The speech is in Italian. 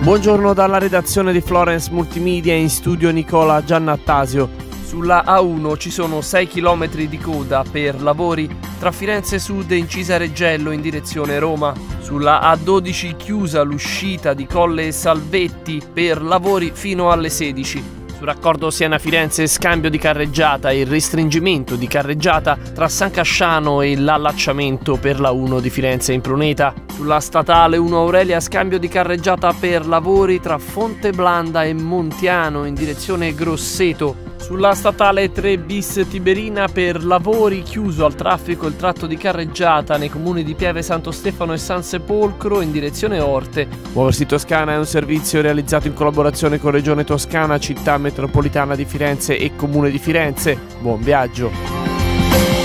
Buongiorno dalla redazione di Florence Multimedia, in studio Nicola Giannattasio. Sulla A1 ci sono 6 km di coda per lavori tra Firenze Sud e Incisa Reggello in direzione Roma. Sulla A12 chiusa l'uscita di Colle Salvetti per lavori fino alle 16. Sul raccordo Siena-Firenze scambio di carreggiata e il restringimento di carreggiata tra San Casciano e l'allacciamento per la 1 di Firenze in Pruneta. Sulla statale 1 Aurelia scambio di carreggiata per lavori tra Fonteblanda e Montiano in direzione Grosseto. Sulla statale 3 bis Tiberina per lavori chiuso al traffico il tratto di carreggiata nei comuni di Pieve Santo Stefano e San Sepolcro in direzione Orte. Muoversi Toscana è un servizio realizzato in collaborazione con Regione Toscana, Città Metropolitana di Firenze e Comune di Firenze. Buon viaggio!